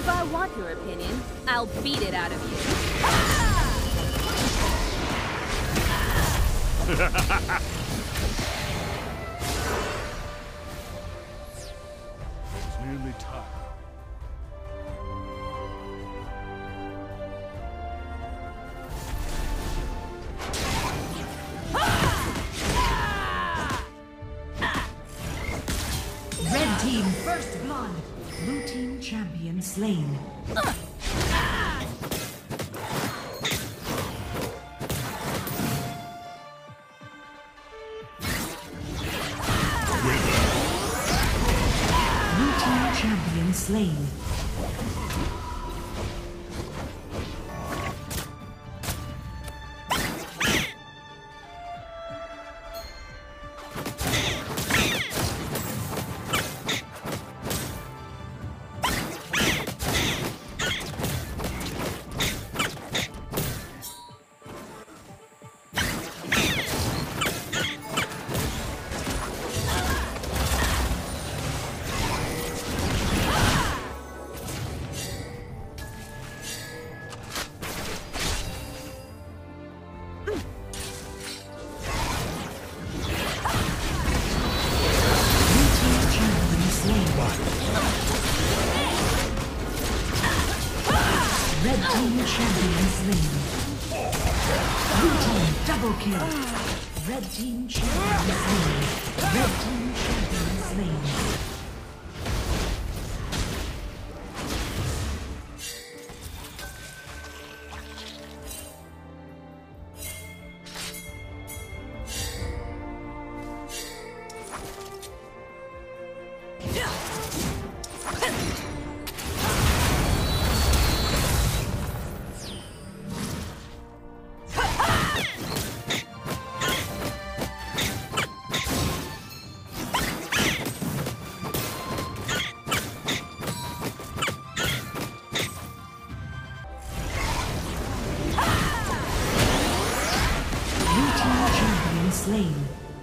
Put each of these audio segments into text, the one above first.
If I want your opinion, I'll beat it out of you. It's nearly time. Red team first blood. Blue team champion slain. Blue team champion slain. Red team champion slain. Blue team double kill. Red team champion slain. Red team champion slain. Slain.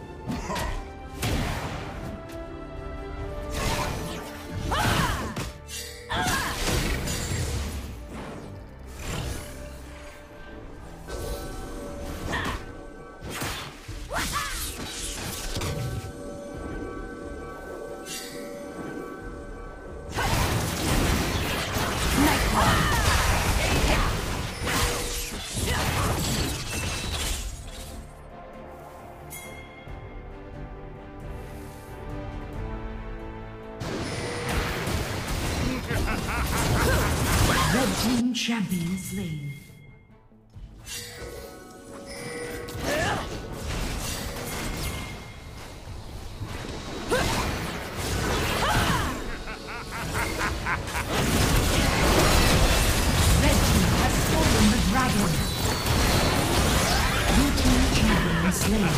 Red team champion slain. Red team has stolen the dragon. Blue team champion slain.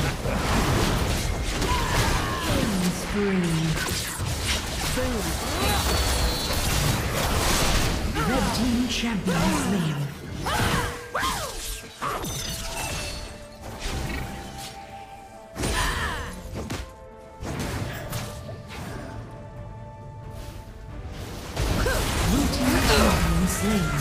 Killing spree. Red team champion slain. Blue team champion slain.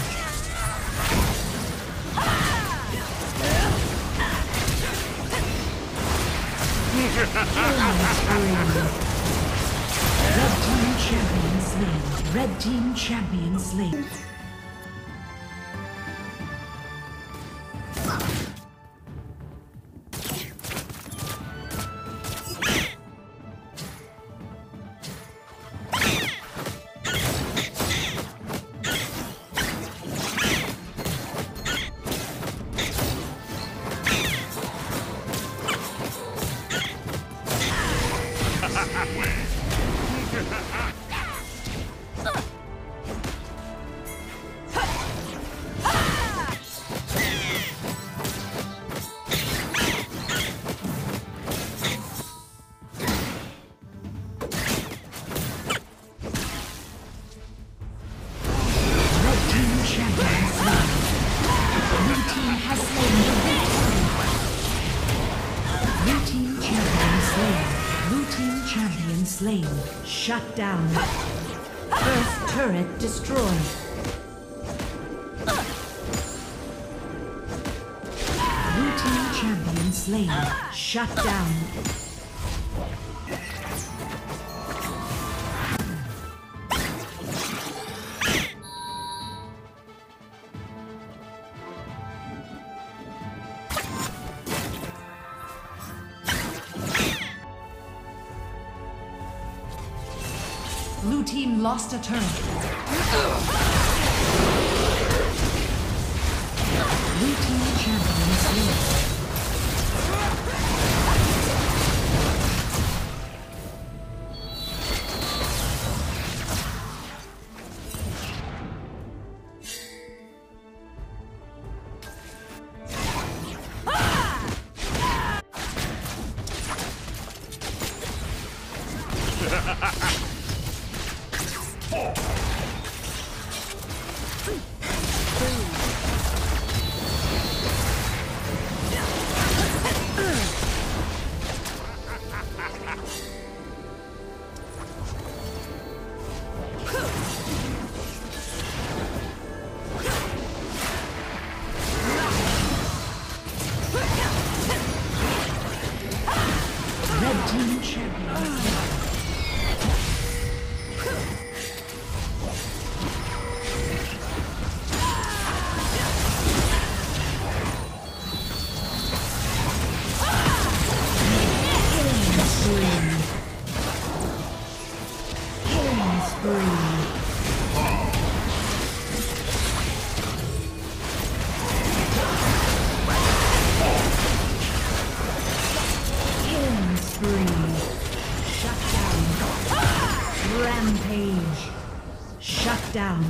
Red team champion slain. Red team champion slain. Slain. Shut down. First turret destroyed. slain. Shut down. Blue team lost a turn. Blue team champion slain. Rampage. Shut down.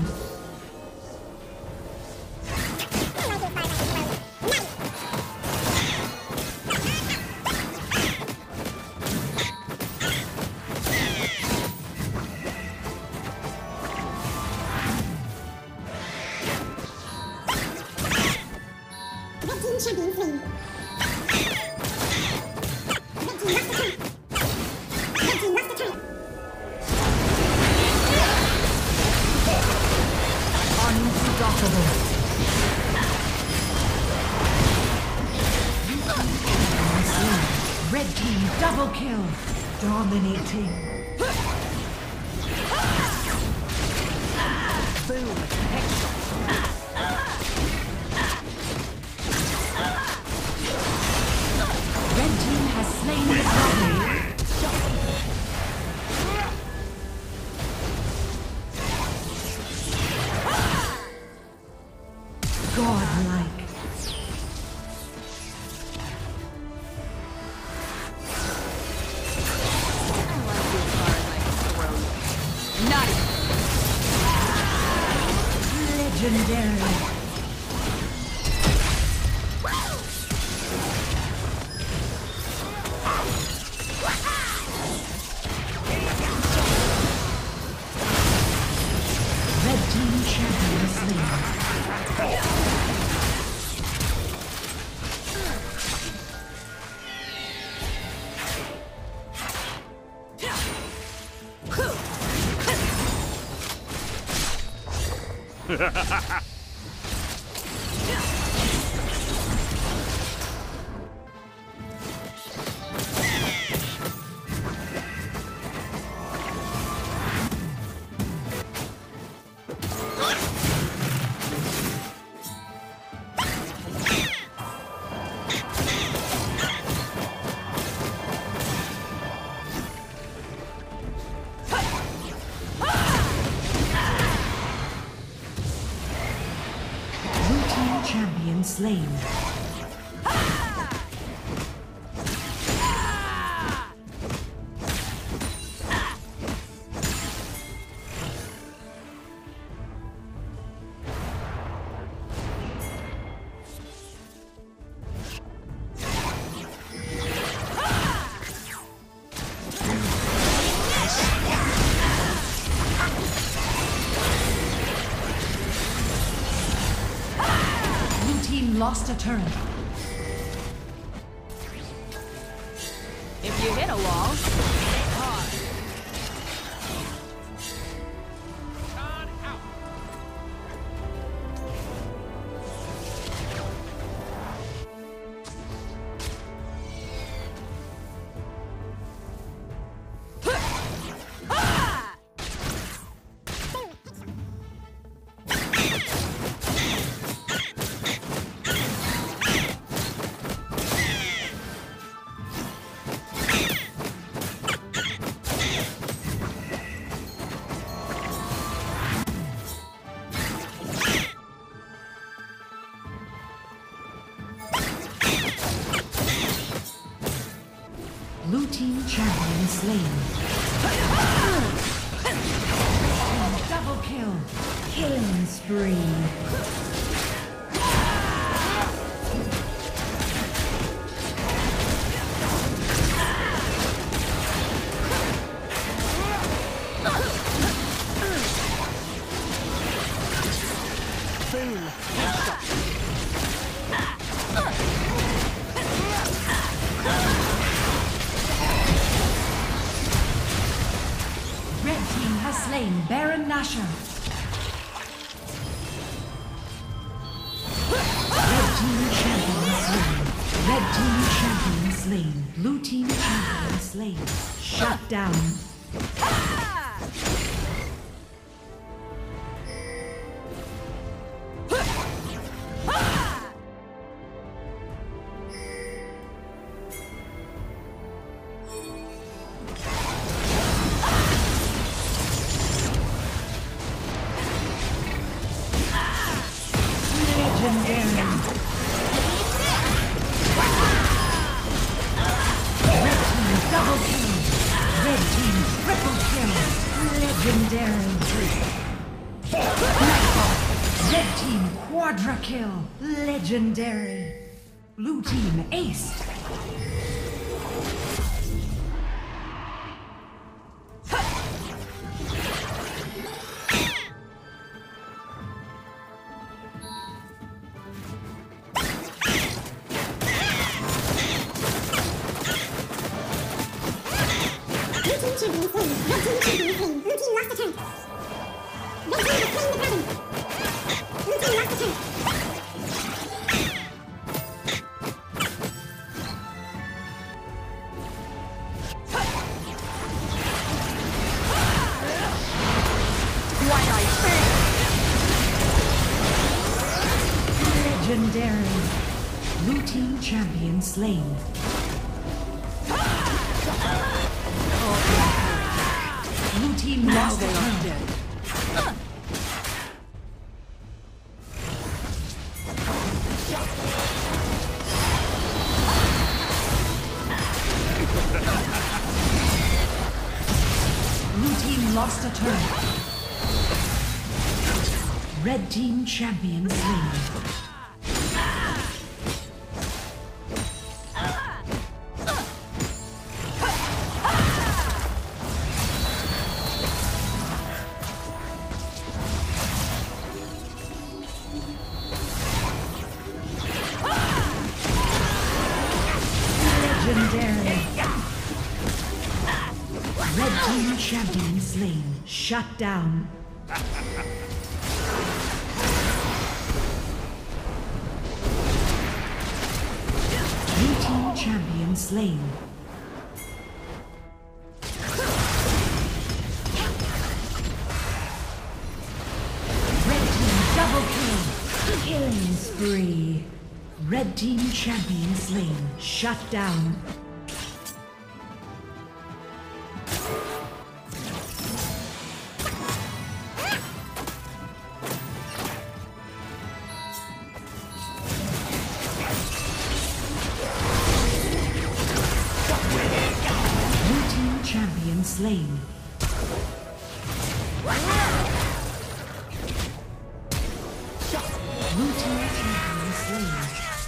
Red team double kill. Dominating. Boom. Red team has slain the dragon. Godlike. Legendary. Red team champion slain. Ha ha ha! Champion slain. Lost a turn. If you hit a wall, hit hard. team champion slain. Double kill. Killing spree. Slain Baron Nashor. Red team champion slain. Red team champion slain. Blue team champion slain. Shut down. Red team quadra kill. Legendary. Blue team ace. Legendary. Blue team champion slain. Blue team lost their turn. Blue team lost a turn. Red team champion slain. Legendary. Red team champion slain. Shut down. Blue team champion slain. Red team double kill. Killing spree. Red team champion slain. Shut down. Blue team champion slain. Blue team champion slain.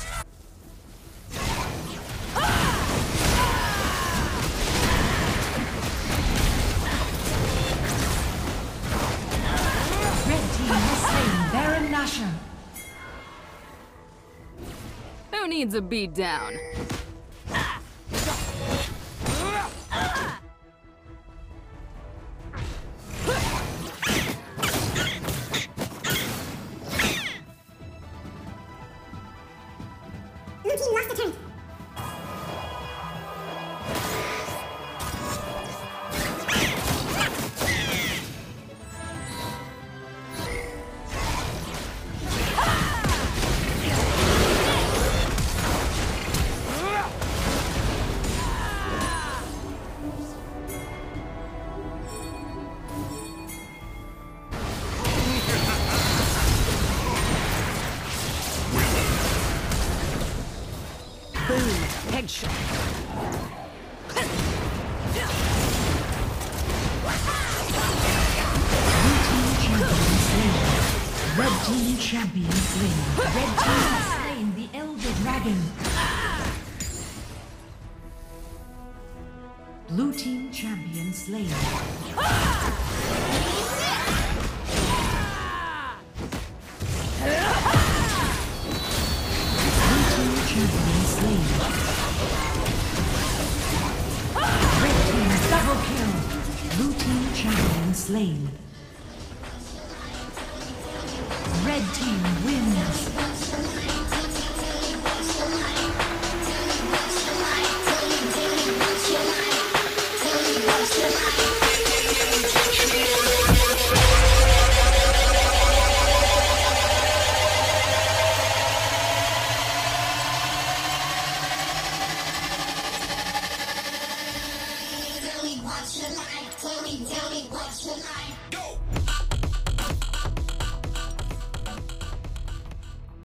Who needs a beat down? Blue team lost a turret. Boom. Headshot. Red team champion slain. Red team has slain the Elder Dragon. Blue team champion slain. Blue team champion slain. Red team double kill. Blue team champion slain. Red team